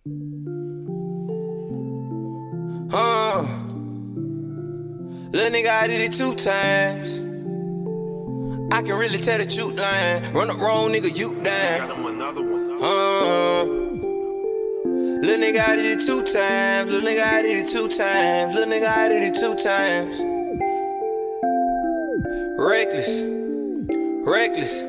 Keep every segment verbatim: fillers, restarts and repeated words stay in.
Huh. Little nigga, I did it two times. I can really tell the truth line. Run up wrong, nigga, you down. Huh. Little nigga, I did it two times. Little nigga, I did it two times. Little nigga, I did it two times. Reckless. Reckless.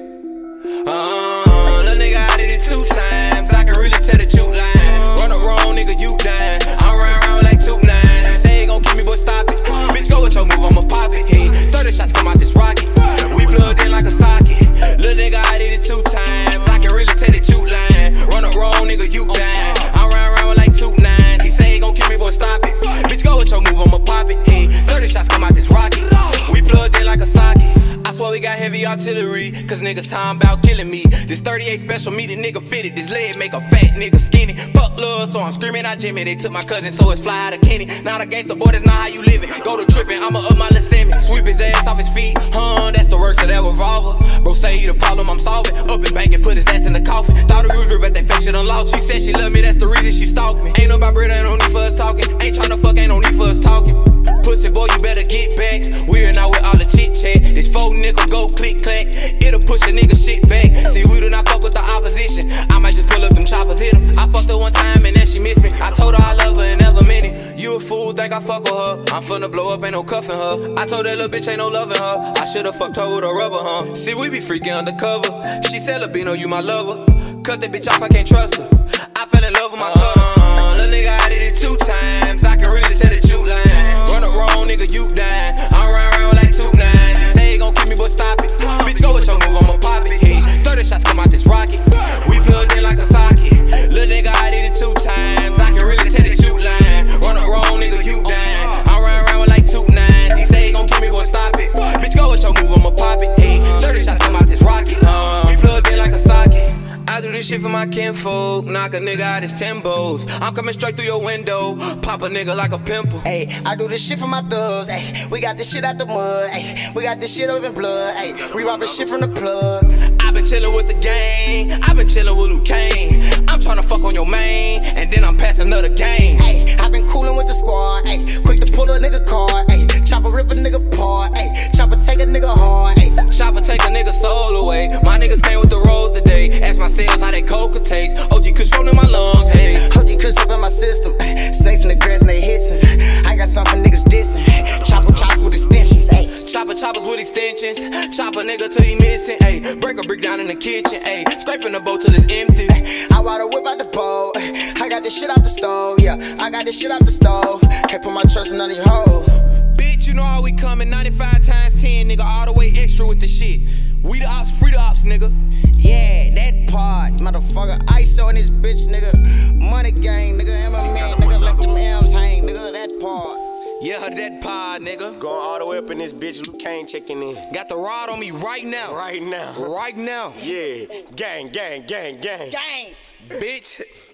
Uh, little nigga, I did it two times. I can really tell the truth line. Run up wrong, nigga, you down. I'm round round like two nines. He say he gon' kill me, boy, stop it. Bitch, go with your move, I'ma pop it. Hey, thirty shots come out this rocket. We plugged in like a socket. Little nigga, I did it two times. I can really tell the truth line. Run up wrong, nigga, you down. I'm round round like two nines. He say he gon' kill me, boy, stop it. Bitch, go with your move, I'ma pop it. Hey, thirty shots come out this rocket. We plugged in like a socket. I swear we got heavy artillery, cause niggas time about killing me. This thirty-eight special meat, the nigga fitted. This leg make a fat nigga skinny. Fuck love, so I'm screaming out Jimmy. They took my cousin, so it's fly out of Kenny. Not a gangster, boy, that's not how you live it. Go to trippin', I'ma up my Lasemi. Sweep his ass off his feet, huh, that's the works of that revolver. Bro say he the problem I'm solving. Up and bank and put his ass in the coffin. Thought it was real, but that fake shit done lost. She said she love me, that's the reason she stalked me. Ain't no vibrator, ain't no need for us talking. Ain't tryna fuck, ain't no need for us talking. Pussy boy, you better get back. We're not with all the chit chat. This four nickel go click clack. It'll push a nigga shit back. See, we do not fuck with the opposition. I might just pull up them choppers, hit them. I fucked her one time and then she missed me. I told her I love her and never meant it. You a fool, think I fuck with her. I'm finna blow up, ain't no cuffing her. I told that little bitch ain't no loving her. I should've fucked her with a rubber, huh? See, we be freaking undercover. She said, Labino, you my lover. Cut that bitch off, I can't trust her. I fell in love with my cousin. Uh, little nigga, I did it two times. I can really tell the truth line. Run up wrong, nigga, you down. I'm round round like two nines. He say he gon' kill me, boy, stop it. Bitch, go with your move, I'ma pop it. Hey, thirty shots come out this rocket. We plugged in like a socket. Little nigga, I did it two times. I can really tell the truth line. Run up wrong, nigga, you down. I'm round round like two nines. He say he gon' kill me, boy, stop it. Bitch, go with your move, I'ma pop it. Hey, thirty shots come out this rocket. Uh, we plugged in like a socket. I do this shit for my kinfolk, knock a nigga out his Timbos. I'm coming straight through your window, pop a nigga like a pimple. Hey, I do this shit for my thugs. Hey, we got this shit out the mud. Hey, we got this shit up in blood. Hey, we robbing shit from the plug. I been chillin' with the gang, I been chillin' with Luke Kane. I'm tryna fuck on your main, and then I'm passing another game. Hey, I been coolin' with the squad. Hey, quick to pull a nigga card. Hey, chopper rip a nigga apart. Hey, chopper take a nigga hard. Hey, chopper take a nigga soul away. My niggas came with the rolls today. Ask my sales how they coca taste. O G Kush flown in my lungs. Hey, O G Kush up in my system. Snakes in the grass and they hissing. I got something for niggas dissing. Chopper chops with extensions. Hey, chopper choppers with extensions. Chop a nigga till he missing. Hey, break a brick down in the kitchen. Hey, scraping the boat till it's empty. I ride a whip out the boat. I got this shit out the stove. Yeah, I got this shit out the stove. Can't put my trust in none of you hoes. Bitch, you know how we coming. ninety-five times ten, nigga, all the way extra with the shit. We the ops, free the ops, nigga. Yeah, that part, motherfucker. I S O in this bitch, nigga. Money gang, nigga. M M A, nigga. Let them M's hang, nigga. That part. Yeah, that pod, nigga. Going all the way up in this bitch, Luke Kane checking in. Got the rod on me right now. Right now. Right now. Yeah, gang, gang, gang, gang. Gang. Bitch.